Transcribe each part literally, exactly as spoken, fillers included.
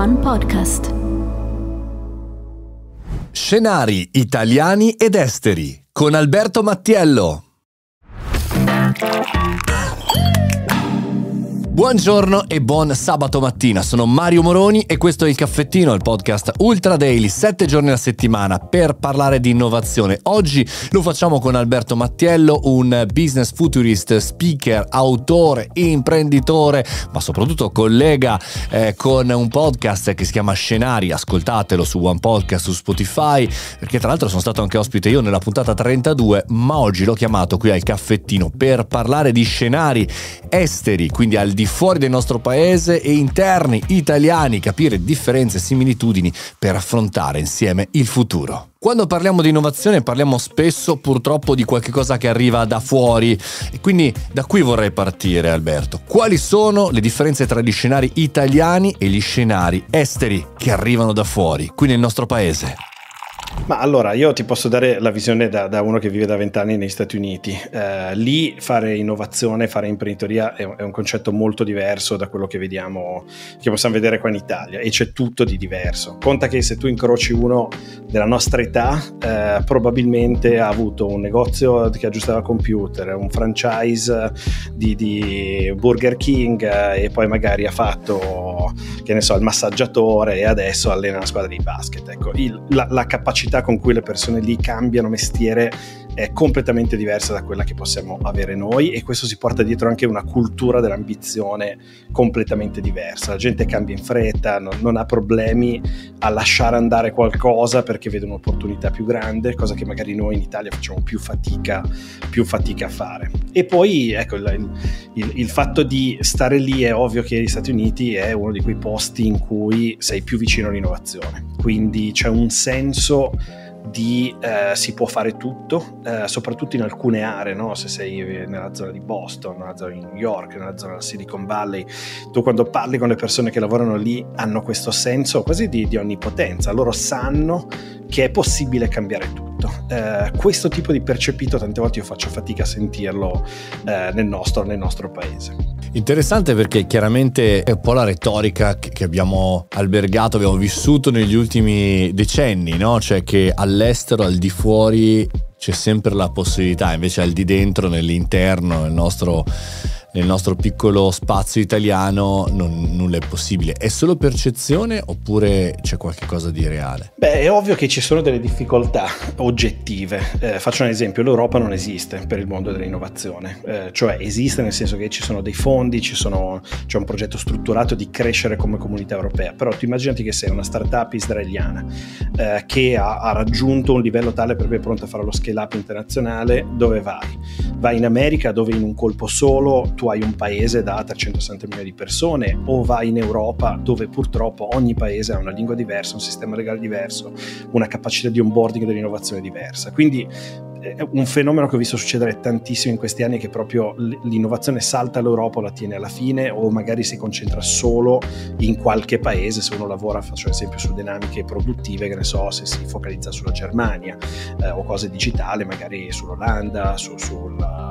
One Podcast. Scenari italiani ed esteri con Alberto Mattiello. Buongiorno e buon sabato mattina, sono Mario Moroni e questo è Il Caffettino, il podcast Ultra Daily, sette giorni alla settimana per parlare di innovazione. Oggi lo facciamo con Alberto Mattiello, un business futurist, speaker, autore, imprenditore, ma soprattutto collega eh, con un podcast che si chiama Scenari. Ascoltatelo su One Podcast, su Spotify, perché tra l'altro sono stato anche ospite io nella puntata trentadue, ma oggi l'ho chiamato qui al Caffettino per parlare di scenari esteri, quindi al di fuori del nostro paese, e interni italiani, capire differenze e similitudini per affrontare insieme il futuro. Quando parliamo di innovazione parliamo spesso purtroppo di qualche cosa che arriva da fuori, e quindi da qui vorrei partire, Alberto. Quali sono le differenze tra gli scenari italiani e gli scenari esteri che arrivano da fuori, qui nel nostro paese? Ma allora, io ti posso dare la visione da, da uno che vive da vent'anni negli Stati Uniti. Eh, lì fare innovazione, fare imprenditoria è un, è un concetto molto diverso da quello che vediamo, che possiamo vedere qua in Italia, e c'è tutto di diverso. Conta che se tu incroci uno della nostra età, eh, probabilmente ha avuto un negozio che aggiustava computer, un franchise di, di Burger King, eh, e poi magari ha fatto, che ne so, il massaggiatore, e adesso allena una squadra di basket. Ecco, il, la, la capacità con cui le persone lì cambiano mestiere è completamente diversa da quella che possiamo avere noi, e questo si porta dietro anche una cultura dell'ambizione completamente diversa. La gente cambia in fretta, non, non ha problemi a lasciare andare qualcosa perché vede un'opportunità più grande, cosa che magari noi in Italia facciamo più fatica, più fatica a fare. E poi ecco, il, il, il fatto di stare lì, è ovvio che gli Stati Uniti è uno di quei posti in cui sei più vicino all'innovazione, quindi c'è un senso di eh, si può fare tutto, eh, soprattutto in alcune aree, no? Se sei nella zona di Boston, nella zona di New York, nella zona della Silicon Valley, tu quando parli con le persone che lavorano lì hanno questo senso quasi di, di onnipotenza. Loro sanno che è possibile cambiare tutto. Eh, questo tipo di percepito tante volte io faccio fatica a sentirlo eh, nel nostro, nel nostro paese. Interessante, perché chiaramente è un po' la retorica che abbiamo albergato, abbiamo vissuto negli ultimi decenni, no? Cioè che all'estero, al di fuori, c'è sempre la possibilità, invece al di dentro, nell'interno, nel nostro, nel nostro piccolo spazio italiano, non, nulla è possibile. È solo percezione oppure c'è qualche cosa di reale? Beh, è ovvio che ci sono delle difficoltà oggettive. Eh, faccio un esempio: l'Europa non esiste per il mondo dell'innovazione, eh, cioè esiste nel senso che ci sono dei fondi, ci sono, c'è un progetto strutturato di crescere come comunità europea, però tu immaginati che sei una startup israeliana eh, che ha, ha raggiunto un livello tale per cui è pronta a fare lo scale up internazionale. Dove vai? Vai in America, dove in un colpo solo tu hai un paese da trecentosessanta milioni di persone, o vai in Europa, dove purtroppo ogni paese ha una lingua diversa, un sistema legale diverso, una capacità di onboarding dell'innovazione diversa. Quindi è un fenomeno che ho visto succedere tantissimo in questi anni, che proprio l'innovazione salta l'Europa o la tiene alla fine, o magari si concentra solo in qualche paese. Se uno lavora, faccio un esempio, su dinamiche produttive, che ne so, se si focalizza sulla Germania, eh, o cose digitali magari sull'Olanda, su, sulla,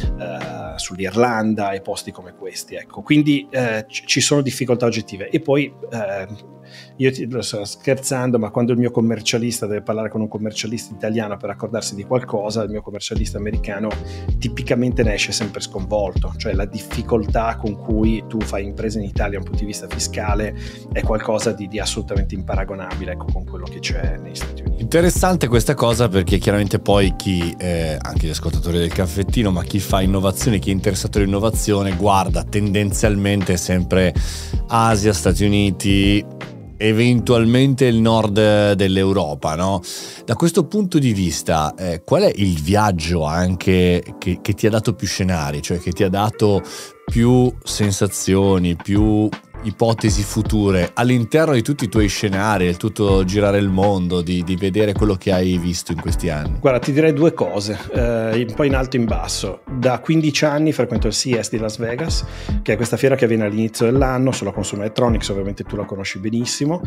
eh, sull'Irlanda e posti come questi, ecco. Quindi eh, ci sono difficoltà oggettive. E poi eh, io ti sto scherzando, ma quando il mio commercialista deve parlare con un commercialista italiano per accordarsi di qualcosa, il mio commercialista americano tipicamente ne esce sempre sconvolto. Cioè la difficoltà con cui tu fai impresa in Italia da un punto di vista fiscale è qualcosa di, di assolutamente imparagonabile, ecco, con quello che c'è negli Stati Uniti. Interessante questa cosa, perché chiaramente poi chi, eh, anche gli ascoltatori del Caffettino, ma chi fa innovazione, chi è interessato all'innovazione, guarda tendenzialmente sempre Asia, Stati Uniti, eventualmente il nord dell'Europa, no? Da questo punto di vista, eh, qual è il viaggio anche che, che ti ha dato più scenari, cioè che ti ha dato più sensazioni, più ipotesi future all'interno di tutti i tuoi scenari, il tutto girare il mondo, di, di vedere quello che hai visto in questi anni? Guarda, ti direi due cose, eh, un po' in alto e in basso. Da quindici anni frequento il C E S di Las Vegas, che è questa fiera che avviene all'inizio dell'anno sulla Consumer Electronics, ovviamente tu la conosci benissimo.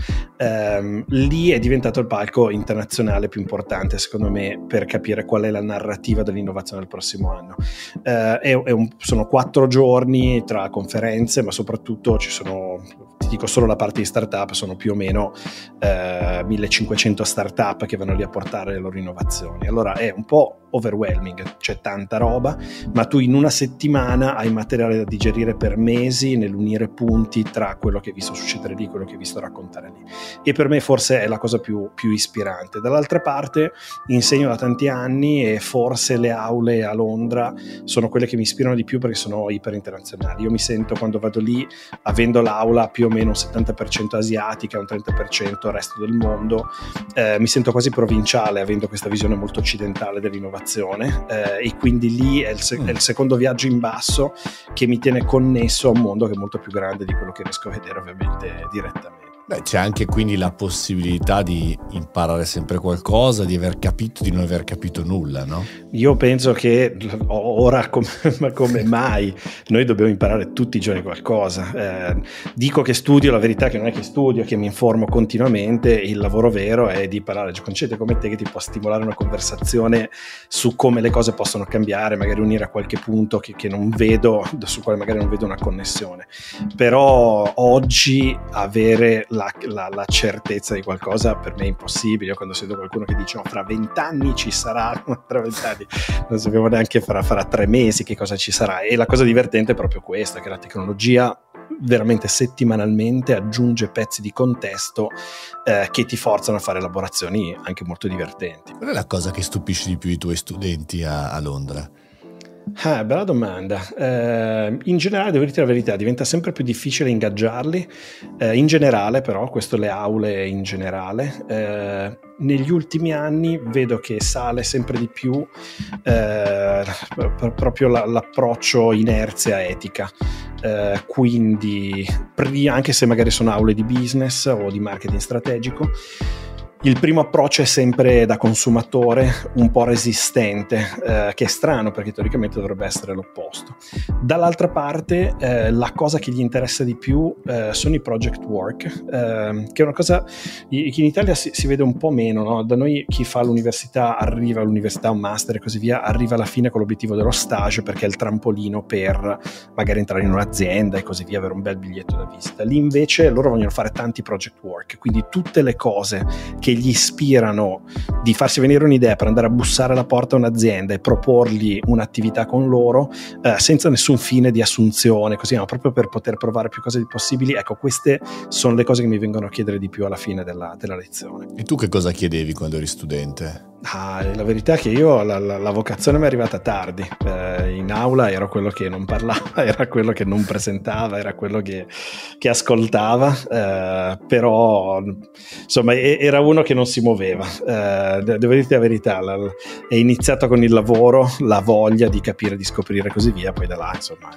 Eh, lì è diventato il palco internazionale più importante, secondo me, per capire qual è la narrativa dell'innovazione del prossimo anno. Eh, è, è un, sono quattro giorni tra conferenze, ma soprattutto ci sono ti dico solo la parte di startup, sono più o meno eh, millecinquecento startup che vanno lì a portare le loro innovazioni. Allora è un po' overwhelming, c'è tanta roba, ma tu in una settimana hai materiale da digerire per mesi nell'unire punti tra quello che hai visto succedere lì e quello che hai visto raccontare lì, e per me forse è la cosa più, più ispirante. Dall'altra parte insegno da tanti anni e forse le aule a Londra sono quelle che mi ispirano di più perché sono iper internazionali. Io mi sento, quando vado lì, avendo l'aula più o meno un settanta per cento asiatica, un trenta per cento resto del mondo, eh, mi sento quasi provinciale avendo questa visione molto occidentale dell'innovazione. Eh, e quindi lì è il, se- è il secondo viaggio in basso che mi tiene connesso a un mondo che è molto più grande di quello che riesco a vedere ovviamente direttamente. Beh, c'è anche quindi la possibilità di imparare sempre qualcosa, di aver capito, di non aver capito nulla, no? Io penso che ora come, come mai noi dobbiamo imparare tutti i giorni qualcosa. Eh, dico che studio, la verità è che non è che studio, che mi informo continuamente. Il lavoro vero è di imparare. C'è gente come te che ti può stimolare una conversazione su come le cose possono cambiare, magari unire a qualche punto che, che non vedo, su quale magari non vedo una connessione. Però oggi avere La, la, la certezza di qualcosa per me è impossibile. Io quando sento qualcuno che dice no, fra vent'anni ci sarà, tra vent'anni non sappiamo neanche fra, fra tre mesi che cosa ci sarà. E la cosa divertente è proprio questa, che la tecnologia veramente settimanalmente aggiunge pezzi di contesto eh, che ti forzano a fare elaborazioni anche molto divertenti. Qual è la cosa che stupisce di più i tuoi studenti a, a Londra? Ah, bella domanda. Eh, in generale, devo dirti la verità, diventa sempre più difficile ingaggiarli. Eh, in generale, però, questo le aule in generale. Eh, negli ultimi anni vedo che sale sempre di più eh, p- proprio la, l'approccio inerzia etica. Eh, quindi, anche se magari sono aule di business o di marketing strategico, il primo approccio è sempre da consumatore, un po' resistente, eh, che è strano perché teoricamente dovrebbe essere l'opposto. Dall'altra parte, eh, la cosa che gli interessa di più eh, sono i project work, eh, che è una cosa che in Italia si, si vede un po' meno, no? Da noi chi fa l'università arriva all'università, un master e così via, arriva alla fine con l'obiettivo dello stage perché è il trampolino per magari entrare in un'azienda e così via, avere un bel biglietto da visita. Lì invece loro vogliono fare tanti project work, quindi tutte le cose che che gli ispirano di farsi venire un'idea per andare a bussare alla porta a un'azienda e proporgli un'attività con loro eh, senza nessun fine di assunzione, così, ma proprio per poter provare più cose possibili. Ecco, queste sono le cose che mi vengono a chiedere di più alla fine della, della lezione. E tu che cosa chiedevi quando eri studente? Ah, la verità è che io la, la, la vocazione mi è arrivata tardi. Eh, in aula ero quello che non parlava, era quello che non presentava, era quello che, che ascoltava, eh, però insomma era uno che non si muoveva. Eh, devo dirti la verità, la, è iniziato con il lavoro, la voglia di capire, di scoprire e così via, poi da là insomma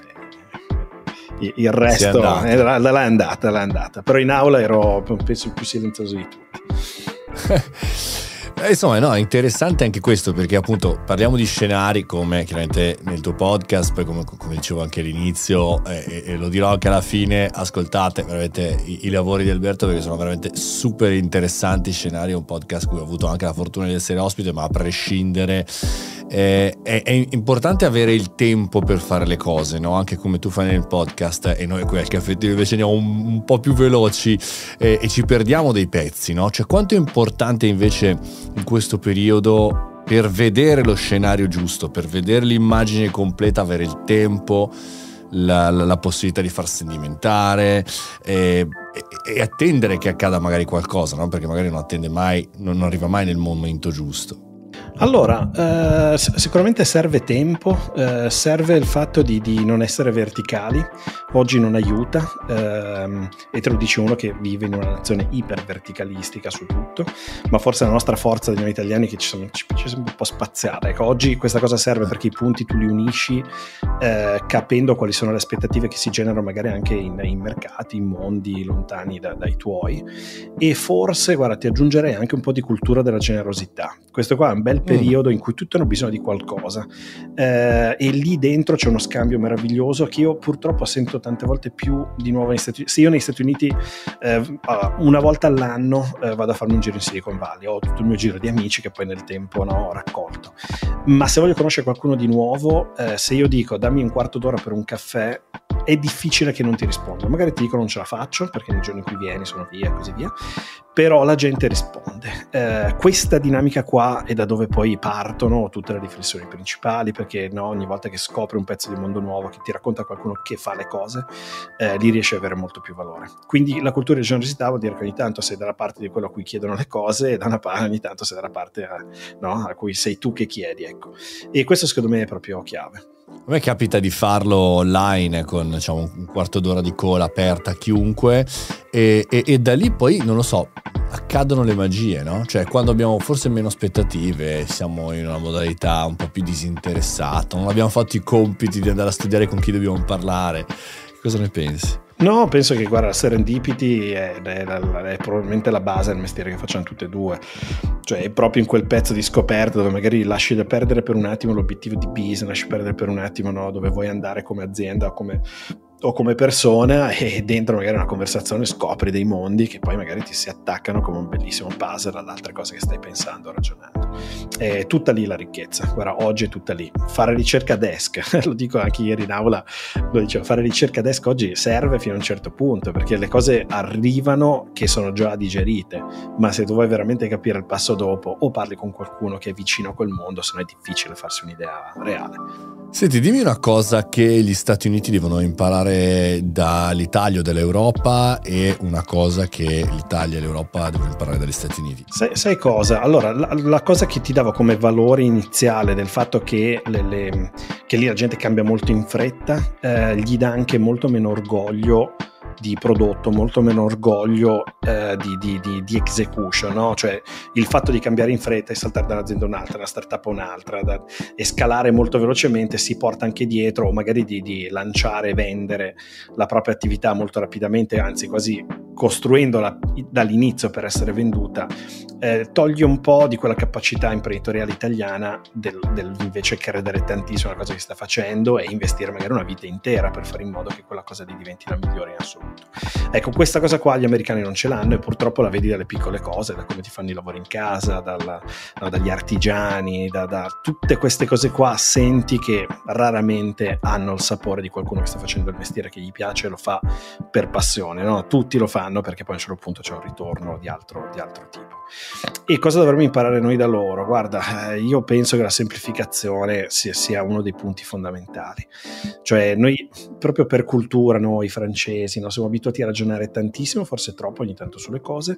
il, il resto è là, là è andata, là è andata. Però in aula ero, penso, il più silenzioso di tutti. Eh, insomma, no, è interessante anche questo perché appunto parliamo di scenari come chiaramente nel tuo podcast, poi come, come dicevo anche all'inizio eh, e lo dirò anche alla fine, ascoltate veramente i, i lavori di Alberto perché sono veramente super interessanti. Scenari è un podcast cui ho avuto anche la fortuna di essere ospite, ma a prescindere eh, è, è importante avere il tempo per fare le cose, no? Anche come tu fai nel podcast e noi qui al caffettino invece andiamo un, un po' più veloci eh, e ci perdiamo dei pezzi, no? Cioè quanto è importante invece in questo periodo per vedere lo scenario giusto, per vedere l'immagine completa, avere il tempo, la, la, la possibilità di far sedimentare e, e, e attendere che accada magari qualcosa, no? Perché magari non attende mai, non, non arriva mai nel momento giusto. Allora, eh, sicuramente serve tempo, eh, serve il fatto di, di non essere verticali, oggi non aiuta, ehm, e te lo dice uno che vive in una nazione iperverticalistica su tutto, ma forse è la nostra forza di noi italiani che ci, sono, ci piace sempre un po' spaziare. Ecco, oggi questa cosa serve perché i punti tu li unisci eh, capendo quali sono le aspettative che si generano magari anche in, in mercati, in mondi lontani da, dai tuoi, e forse, guarda, ti aggiungerei anche un po' di cultura della generosità. Questo qua è un bel periodo in cui tutti hanno bisogno di qualcosa eh, e lì dentro c'è uno scambio meraviglioso che io purtroppo sento tante volte più di nuovo negli Stati Uniti. Se io negli Stati Uniti eh, una volta all'anno eh, vado a farmi un giro in Silicon Valley, ho tutto il mio giro di amici che poi nel tempo no, ho raccolto, ma se voglio conoscere qualcuno di nuovo, eh, se io dico dammi un quarto d'ora per un caffè, è difficile che non ti rispondano. Magari ti dicono non ce la faccio perché nei giorni in cui vieni sono via e così via, però la gente risponde. Eh, questa dinamica qua è da dove poi partono tutte le riflessioni principali, perché no, ogni volta che scopri un pezzo di mondo nuovo, che ti racconta qualcuno che fa le cose, eh, lì riesce ad avere molto più valore. Quindi la cultura di generosità vuol dire che ogni tanto sei dalla parte di quello a cui chiedono le cose e da una parte ogni tanto sei dalla parte a, no, a cui sei tu che chiedi, ecco. E questo secondo me è proprio chiave. A me capita di farlo online con, diciamo, un quarto d'ora di cola aperta a chiunque e, e, e da lì poi, non lo so, accadono le magie, no? Cioè quando abbiamo forse meno aspettative, siamo in una modalità un po' più disinteressata, non abbiamo fatto i compiti di andare a studiare con chi dobbiamo parlare. Cosa ne pensi? No, penso che, guarda, serendipity è, è, è probabilmente la base del mestiere che facciamo tutte e due, cioè è proprio in quel pezzo di scoperta dove magari lasci da perdere per un attimo l'obiettivo di business, lasci perdere per un attimo, no, dove vuoi andare come azienda o come, o come persona, e dentro magari una conversazione scopri dei mondi che poi magari ti si attaccano come un bellissimo puzzle ad altre cose che stai pensando, ragionando. È tutta lì la ricchezza, guarda, oggi è tutta lì. Fare ricerca desk, lo dico anche ieri in aula, lo dicevo, fare ricerca desk oggi serve fino a un certo punto, perché le cose arrivano che sono già digerite, ma se tu vuoi veramente capire il passo dopo, o parli con qualcuno che è vicino a quel mondo, se no è difficile farsi un'idea reale. Senti, dimmi una cosa che gli Stati Uniti devono imparare dall'Italia o dall'Europa e una cosa che l'Italia e l'Europa devono imparare dagli Stati Uniti. Sai, sai cosa? Allora, la, la cosa che ti davo come valore iniziale del fatto che, le, le, che lì la gente cambia molto in fretta, eh, gli dà anche molto meno orgoglio di prodotto, molto meno orgoglio eh, di, di, di, di execution, no? Cioè il fatto di cambiare in fretta e saltare da un'azienda a un'altra, da una startup a un'altra, da, e scalare molto velocemente si porta anche dietro, o magari di, di lanciare e vendere la propria attività molto rapidamente, anzi quasi costruendola dall'inizio per essere venduta, eh, toglie un po' di quella capacità imprenditoriale italiana del, del invece credere tantissimo alla cosa che sta facendo e investire magari una vita intera per fare in modo che quella cosa lì diventi la migliore in assoluto. Ecco, questa cosa qua gli americani non ce l'hanno, e purtroppo la vedi dalle piccole cose, da come ti fanno i lavori in casa, dalla, no, dagli artigiani, da, da tutte queste cose qua. Senti che raramente hanno il sapore di qualcuno che sta facendo il mestiere che gli piace e lo fa per passione, no? Tutti lo fanno perché poi a un certo punto c'è un ritorno di altro, di altro tipo. E cosa dovremmo imparare noi da loro? Guarda, io penso che la semplificazione sia, sia uno dei punti fondamentali. Cioè noi, proprio per cultura, noi francesi, no, siamo abituati a ragionare tantissimo, forse troppo ogni tanto, sulle cose,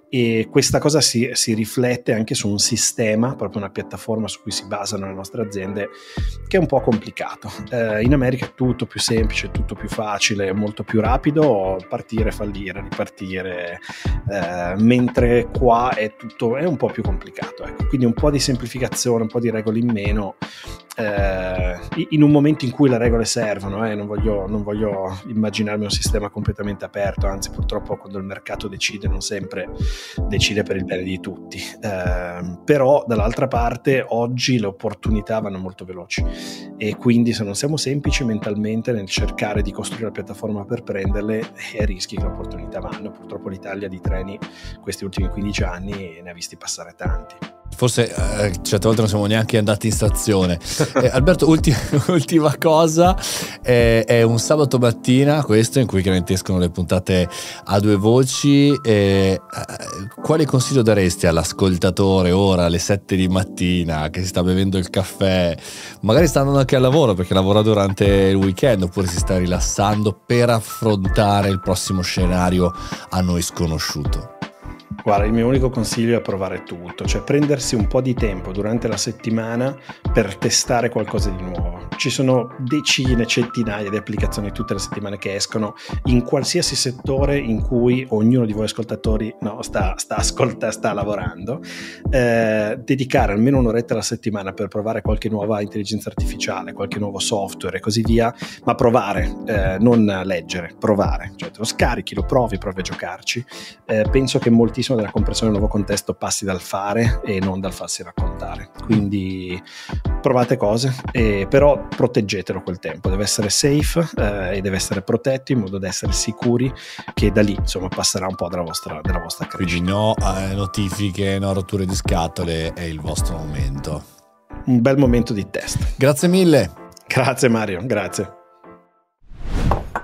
e questa cosa si, si riflette anche su un sistema, proprio una piattaforma su cui si basano le nostre aziende, che è un po' complicato. Eh, in America è tutto più semplice, tutto più facile, molto più rapido, partire, fallire, ripartire, eh, mentre qua è tutto, è un po' più complicato, ecco. Quindi un po' di semplificazione, un po' di regole in meno, eh, in un momento in cui le regole servono, eh, non voglio, non voglio immaginarmi un sistema completamente aperto, anzi purtroppo quando il mercato decide non sempre decide per il bene di tutti, eh, però dall'altra parte oggi le opportunità vanno molto veloci, e quindi se non siamo semplici mentalmente nel cercare di costruire la piattaforma per prenderle, eh, rischi che le opportunità vanno. Purtroppo l'Italia di treni questi ultimi quindici anni ne ha visti passare tanti. Forse eh, certe volte non siamo neanche andati in stazione. eh, Alberto, ultima, ultima cosa, eh, è un sabato mattina questo in cui chiaramente escono le puntate a due voci. eh, quale consiglio daresti all'ascoltatore ora alle sette di mattina che si sta bevendo il caffè, magari sta andando anche al lavoro perché lavora durante il weekend, oppure si sta rilassando, per affrontare il prossimo scenario a noi sconosciuto? Guarda, il mio unico consiglio è provare tutto, cioè prendersi un po' di tempo durante la settimana per testare qualcosa di nuovo. Ci sono decine, centinaia di applicazioni tutte le settimane che escono in qualsiasi settore in cui ognuno di voi ascoltatori no, sta, sta, ascolta, sta lavorando. Eh, dedicare almeno un'oretta alla settimana per provare qualche nuova intelligenza artificiale, qualche nuovo software e così via, ma provare, eh, non leggere, provare. Cioè te lo scarichi, lo provi, provi a giocarci. Eh, penso che moltissimo della comprensione del nuovo contesto passi dal fare e non dal farsi raccontare, quindi provate cose, e però proteggetelo quel tempo, deve essere safe eh, e deve essere protetto in modo da essere sicuri che da lì insomma passerà un po' della vostra, della vostra crescita. Quindi no eh, notifiche, no rotture di scatole, è il vostro momento, un bel momento di test. Grazie mille. Grazie Mario, grazie.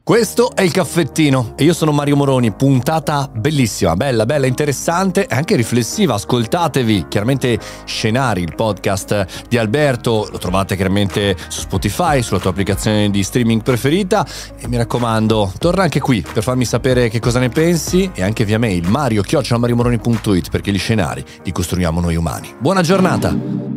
Questo è il caffettino e io sono Mario Moroni, puntata bellissima, bella, bella, interessante e anche riflessiva, ascoltatevi, chiaramente Scenari, il podcast di Alberto, lo trovate chiaramente su Spotify, sulla tua applicazione di streaming preferita e mi raccomando, torna anche qui per farmi sapere che cosa ne pensi e anche via mail mario chiocciola mariomoroni punto it perché gli scenari li costruiamo noi umani. Buona giornata!